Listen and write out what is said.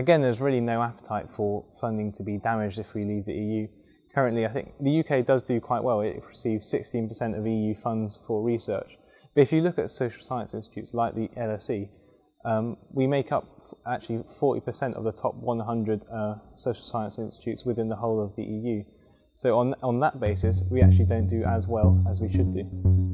Again, there's really no appetite for funding to be damaged if we leave the EU. Currently, I think the UK does do quite well. It receives 16% of EU funds for research. But if you look at social science institutes like the LSE, we make up actually 40% of the top 100 social science institutes within the whole of the EU. So on that basis, we actually don't do as well as we should do.